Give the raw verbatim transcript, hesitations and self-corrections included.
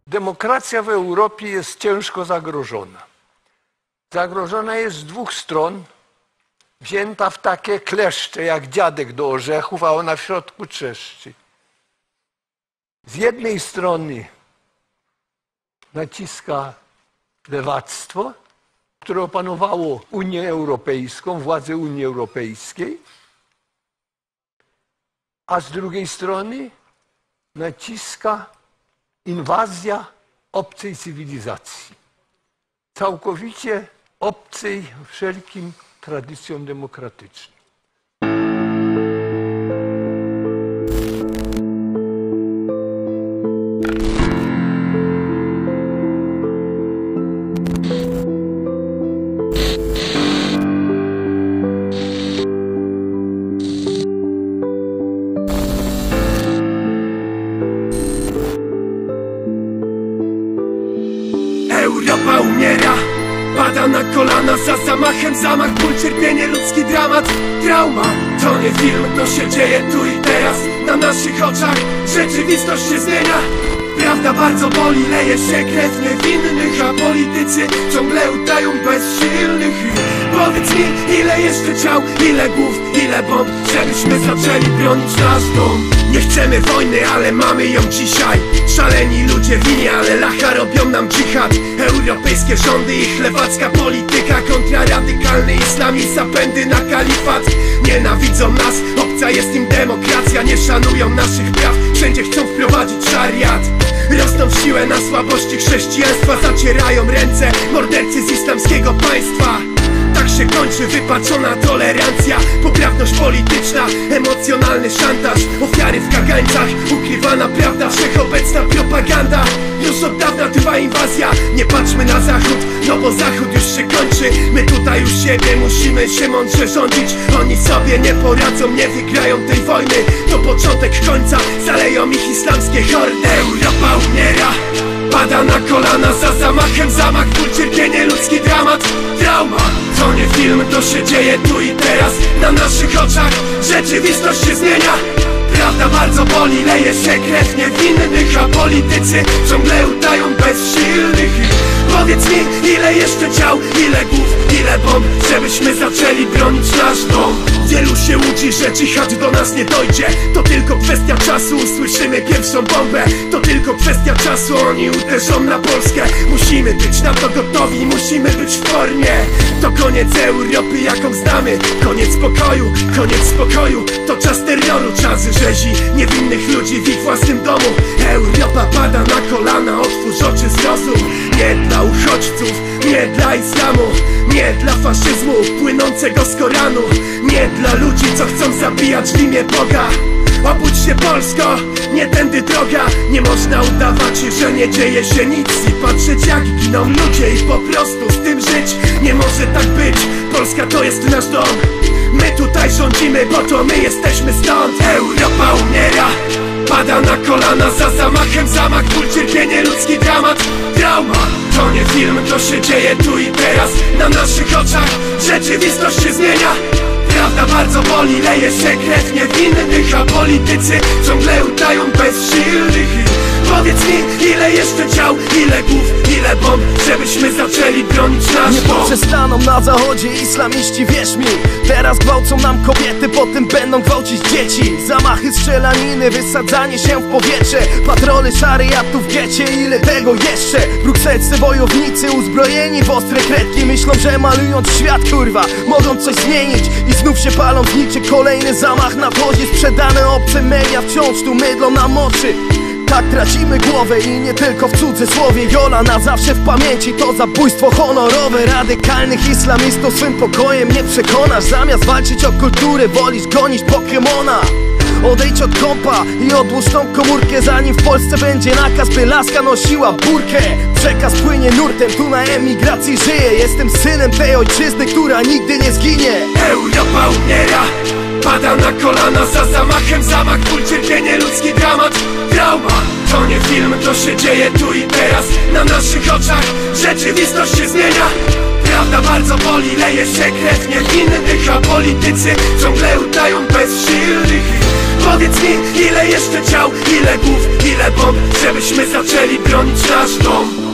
Demokracja w Europie jest ciężko zagrożona. Zagrożona jest z dwóch stron, wzięta w takie kleszcze jak dziadek do orzechów, a ona w środku trzeszczy. Z jednej strony naciska lewactwo, które opanowało Unię Europejską, władzę Unii Europejskiej, a z drugiej strony naciska inwazja obcej cywilizacji, całkowicie obcej wszelkim tradycjom demokratycznym. Europa umiera, pada na kolana za zamachem, zamach, ból, cierpienie, ludzki dramat, trauma. To nie film, to się dzieje tu i teraz, na naszych oczach rzeczywistość się zmienia. Prawda bardzo boli, leje się krew niewinnych, a politycy ciągle udają bezsilnych. Powiedz mi, ile jeszcze ciał, ile głów, ile bomb, żebyśmy zaczęli bronić nasz dom. Nie chcemy wojny, ale mamy ją dzisiaj. Szaleni ludzie winie, ale lacha robią nam dżihad. Europejskie rządy i lewacka polityka kontra radykalny islam i zapędy na kalifat. Nienawidzą nas, obca jest im demokracja. Nie szanują naszych praw, wszędzie chcą wprowadzić szariat. Rosną w siłę na słabości chrześcijaństwa, zacierają ręce mordercy z islamskiego państwa. Tak się kończy wypaczona tolerancja, poprawność polityczna, emocjonalny szantaż, ofiary w kagańcach, ukrywana prawda, wszechobecna propaganda. Już od dawna trwa inwazja, nie patrzmy na zachód, no bo zachód już się kończy. My tutaj już siebie musimy się mądrze rządzić. Oni sobie nie poradzą, nie wygrają tej wojny. To początek końca, zaleją ich islamskie hordy. Europa umiera, pada na kolana za zamachem, zamach, ból, cierpienie, ludzki dramat, trauma. To nie film, to się dzieje tu i teraz, na naszych oczach rzeczywistość się zmienia. Prawda bardzo boli, leje się krew niewinnych, a politycy ciągle udają bezsilnych. Powiedz mi, ile jeszcze ciał, ile głów, ile bomb, żebyśmy zaczęli bronić nasz dom. Wielu się łudzi, że dżihad do nas nie dojdzie. To tylko kwestia czasu, usłyszymy pierwszą bombę. To tylko kwestia czasu, oni uderzą na Polskę. Musimy być na to gotowi, musimy być w formie. To koniec Europy, jaką znamy. Koniec pokoju, koniec spokoju. To czas terroru, czas rzezi niewinnych ludzi w ich własnym domu. Europa pada na kolana, otwórz oczy, zrozum. Nie dla uchodźców, nie dla islamu, nie dla faszyzmu płynącego z Koranu, nie dla ludzi, co chcą zabijać w imię Boga. Obudź się Polsko, nie tędy droga. Nie można udawać, że nie dzieje się nic i patrzeć jak giną ludzie i po prostu z tym żyć. Nie może tak być, Polska to jest nasz dom. My tutaj rządzimy, bo to my jesteśmy stąd. Europa umiera, pada na kolana za zamachem, zamach, ból, cierpienie, ludzki dramat, trauma. To nie film, to się dzieje tu i teraz, na naszych oczach rzeczywistość się zmienia. Prawda bardzo boli, leje się krew niewinnych, a politycy ciągle udają bezsilnych. Powiedz mi, ile jeszcze ciał, ile głów, ile bomb, żebyśmy zaczęli bronić nasz dom. Nie poprzestaną na zachodzie islamiści, wierz mi. Teraz gwałcą nam kobiety, potem będą gwałcić dzieci. Zamachy, strzelaniny, wysadzanie się w powietrze, patrole szariatu w getcie, ile tego jeszcze? Brukselscy wojownicy uzbrojeni w ostre kredki myślą, że malując świat, kurwa, mogą coś zmienić. I znów się palą w niczy, kolejny zamach nadchodzi. Sprzedane obce media wciąż tu mydlą nam oczy. Tak tracimy głowę i nie tylko w cudzysłowie. Jola na zawsze w pamięci, to zabójstwo honorowe. Radykalnych islamistów swym pokojem nie przekonasz. Zamiast walczyć o kulturę, wolisz gonić Pokemona. Odejdź od kompa i odłóż tą komórkę, zanim w Polsce będzie nakaz, by laska nosiła burkę. Przekaz płynie nurtem, tu na emigracji żyję. Jestem synem tej ojczyzny, która nigdy nie zginie. Europa umiera, pada na kolana za zamachem, zamach, ból, cierpienie, ludzki dramat, trauma. To nie film, to się dzieje tu i teraz, na naszych oczach rzeczywistość się zmienia. Prawda bardzo boli, leje się krew niewinnych, a politycy ciągle udają bezsilnych. Powiedz mi, ile jeszcze ciał, ile głów, ile bomb, żebyśmy zaczęli bronić nasz dom.